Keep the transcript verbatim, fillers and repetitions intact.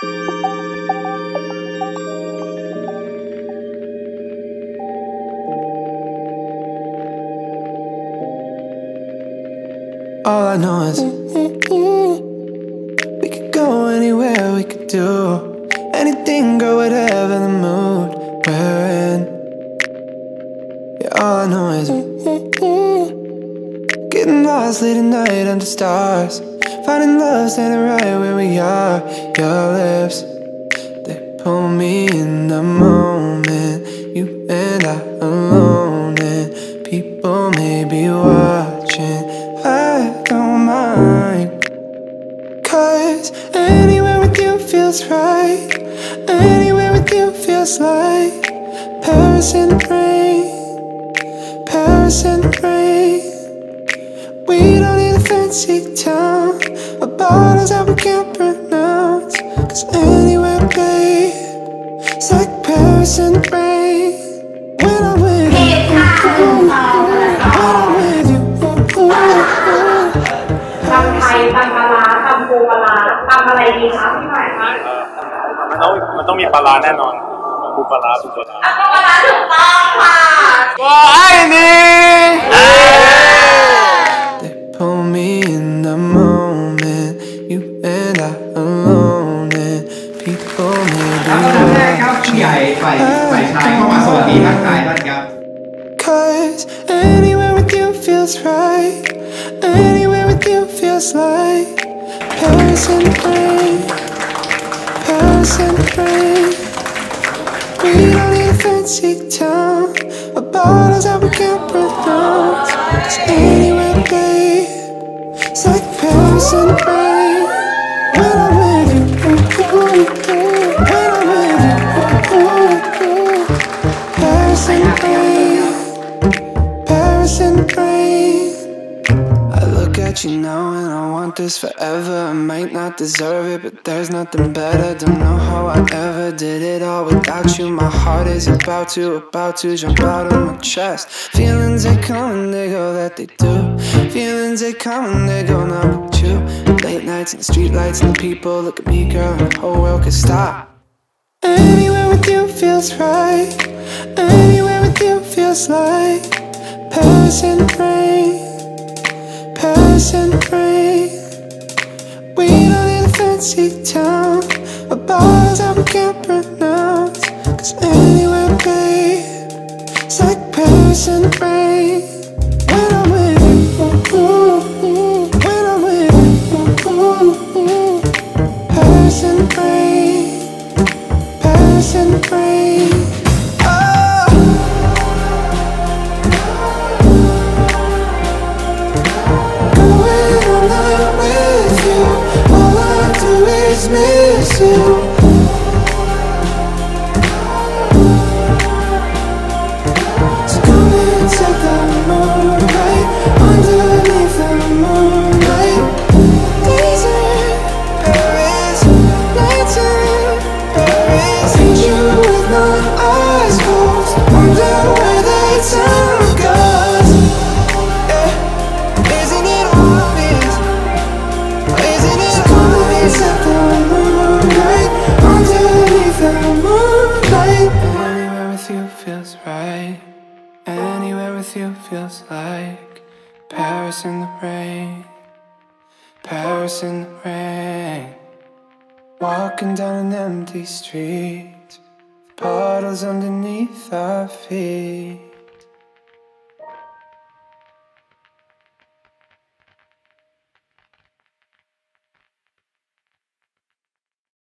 All I know is we could go anywhere, we could do anything, girl, whatever the mood we're in. Yeah, all I know is getting lost late at night under stars, finding love standing right where we are. Your lips, they pull me in the moment, you and I alone, and people may be watching. I don't mind, 'cause anywhere with you feels right. Anywhere with you feels like Paris in the rain, Paris in the rain. We don't need a fancy town or bottles that we can't pronounce, 'cause anywhere, babe, it's like Paris in the rain. When I'm with you, when I'm with you. ตำไทยตำปลาร้าตำปูปลาร้าตำอะไรดีคะพี่หน่อยคะมันต้องมันต้องมีปลาร้าแน่นอนปูปลาร้าปูปลาร้าอ่ะปูปลาร้าถูกต้องค่ะก็ไอ้นี่ They pull me in the moment, you and I alone, and people may be ครับตอนแรกครับผู้ใหญ่ฝ่ายฝ่ายชายเข้ามาสวัสดีทักทายท่านครับ 'Cause anywhere with you feels right. Anywhere with you feels like Paris in the rain, Paris in the rain. We don't need a fancy town or bottles that we can't pronounce, 'cause anywhere, babe, it's like Paris in the rain. When I'm with you, when I'm with you, Paris in the rain, Paris in the rain. I look at you now and I want this forever. I might not deserve it, but there's nothing better. Don't know how I ever did it all without you. My heart is about to, about to jump out of my chest. Feelings, they come and they go, that they do. Feelings, they come and they go, not with you. Late nights and the street lights and the people look at me, girl, and the whole world could stop. Anywhere with you feels right. Anywhere with you feels like Paris in the rain, Paris in the rain. We don't need a fancy town or bottles that we can't pronounce, 'cause anywhere, babe, it's like Paris in the rain. When I'm with you, when I'm with you, Paris in the rain, Paris in the rain. Miss you. So come and set the moonlight underneath the moonlight. Days in Paris, nights in Paris. I see you with my eyes closed, wonder where the time goes. Yeah, isn't it obvious? Isn't it obvious that the moonlight underneath the moonlight? Anywhere with you feels right. Anywhere with you feels like Paris in the rain, Paris in the rain. Walking down an empty street, puddles underneath our feet.